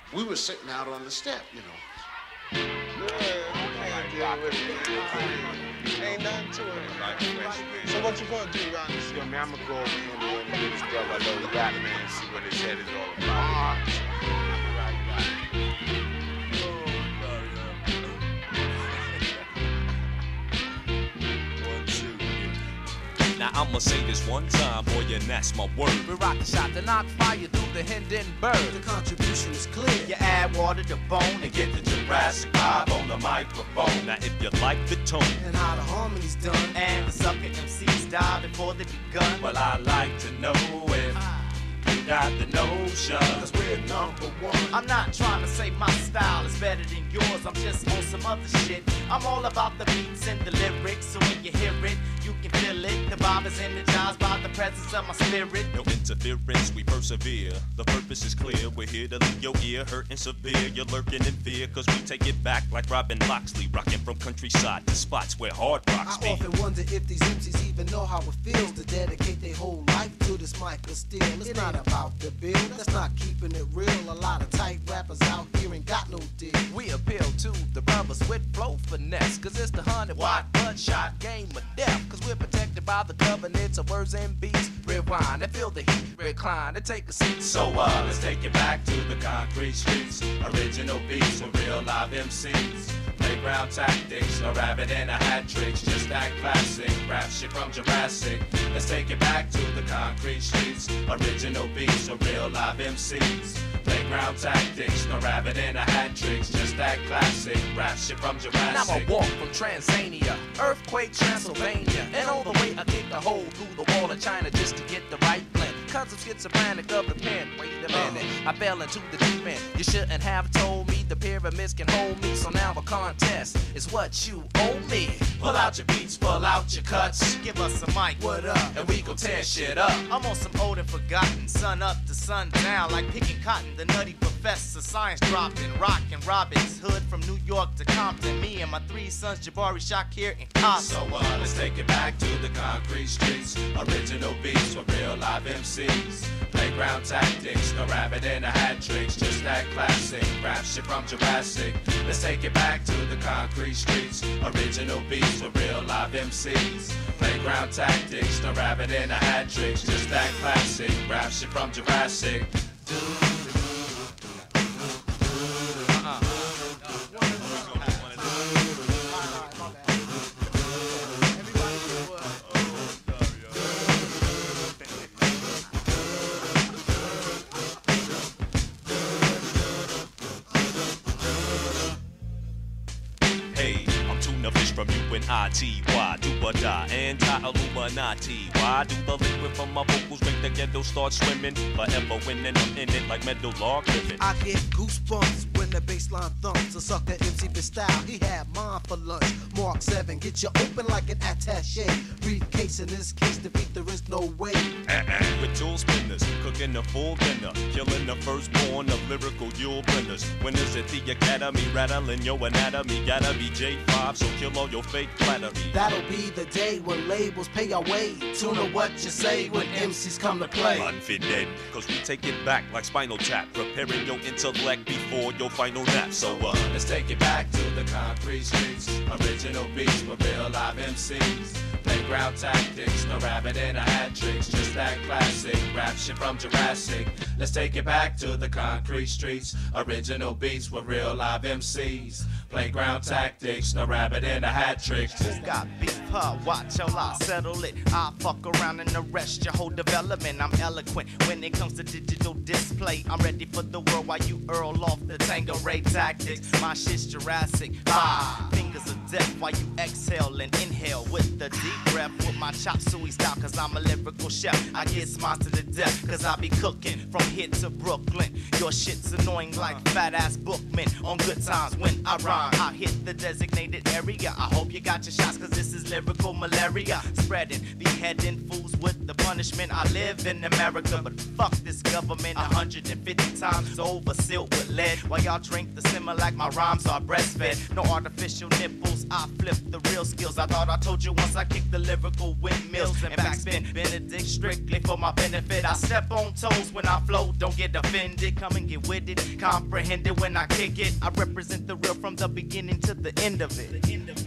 We were sitting out on the step, you know. Ain't nothing to it. So what you gonna do, Ron? Yo, man, I'm gonna go over here, man, and get his brother a little rap, man, see what his head is all about. Now I'ma say this one time, boy, and that's my word. We rock the shot to knock fire through the Hindenburg. The contribution is clear. You add water to bone and get the Jurassic vibe on the microphone. Now if you like the tone And how the harmony's done. And the sucker MCs die before they begun. well, I like to know if you got the notion. Cause we're number one. I'm not trying to say my style is better than yours, I'm just on some other shit. I'm all about the beats and the lyrics, so when you hear it, you can feel it. The vibe is energized by the presence of my spirit. No interference, we persevere. The purpose is clear. We're here to leave your ear hurting severe. You're lurking in fear, cause we take it back like Robin Loxley, rocking from countryside to spots where hard rocks I be. often wonder if these MCs even know how it feels to dedicate their whole life to this mic of steel. It's not about the bill, that's not keeping it real. A lot of tight rappers out here ain't got no deal. We appeal to the brothers with flow finesse, cause it's the 100-watt bloodshot game of death. Cause we're protected by the covenants of words and beats. Rewind and feel the heat, recline and take a seat. So let's take it back to the concrete streets. Original beats with real live MCs. Playground tactics, no rabbit and a hat tricks. Just that classic rap shit from Jurassic. Let's take it back to the concrete streets. Original beats with real live MCs. Playground tactics, no rabbit and a hat tricks. Just that classic rap shit from Jurassic. Now I walk from Tanzania, earthquake Transylvania, and all the way I kicked a hole through the wall of China just to get the right blend. Cause I'm schizophrenic of the pen. Wait a minute, I fell into the deep end. You shouldn't have told me the pyramids can hold me. So now a contest is what you owe me. Pull out your beats, pull out your cuts. Give us a mic, What up? and we gon' tear shit up. I'm on some old and forgotten, sun up to sun down, like picking cotton. The nutty professor, science dropping, rockin' Robin's Hood from New York to Compton. Me and my three sons, Jabari, Shakir, and Cosmo. So let's take it back to the concrete streets. Original beats with real live MCs. Playground tactics, no rabbit and a hat tricks. Just that classic rap shit from Jurassic. Let's take it back to the concrete streets. Original beats with real live MCs. Playground tactics, no rabbit and a hat tricks. Just that classic rap shit from Jurassic. Hey, I'm tuna fish from UNITY. Do or die, anti-Illuminati. Why do the liquid from my vocals make the ghetto start swimming? Forever winning, I'm in it like metal log living. I get goosebumps when the bassline thumps. A sucker MC for style, he had mine for lunch. Mark 7, get you open like an attaché. Briefcase in this case, defeat there is no way. With tool spinners, cooking a full dinner, killing the firstborn of lyrical Yule blenders. Winners at the academy, rattling your anatomy. Gotta be J5, so kill all your fake flattery. That'll be the day when labels pay our way. Tune to what you say when MCs come to play. Unfit dead, cause we take it back like Spinal Tap, preparing your intellect before your final nap. So let's take it back to the concrete streets. Original beats with real live MCs. Playground tactics, no rabbit and a hat tricks. Just that classic rap shit from Jurassic. Let's take it back to the concrete streets. Original beats with real live MCs. Playground tactics, no rabbit and a hat tricks. Who got beef, huh? Watch how I settle it. I fuck around and arrest your whole development. I'm eloquent when it comes to digital display. I'm ready for the world while you earl off the Tango Ray tactics. My shit's Jurassic. Fingers of death while you exhale and inhale with the deep breath. With my chop suey style, cause I'm a lyrical chef. I get smiles to the death, cause I be cooking from here to Brooklyn. Your shit's annoying like fat ass bookmen. On good times when I rhyme, I hit the designated area. I hope you got your shots, cause this is lyrical malaria. Spreading the beheading fools with the punishment. I live in America, but fuck this government 150 times over, sealed with lead. While y'all drink the Similac, my rhymes are breastfed. No artificial nipples, I flip the real skills. I thought I told you once I kicked the lyrical windmills and backspin Benedict strictly for my benefit. I step on toes when I flow, don't get offended. Come and get with it, comprehend it when I kick it. I represent the real from the beginning to the end of it.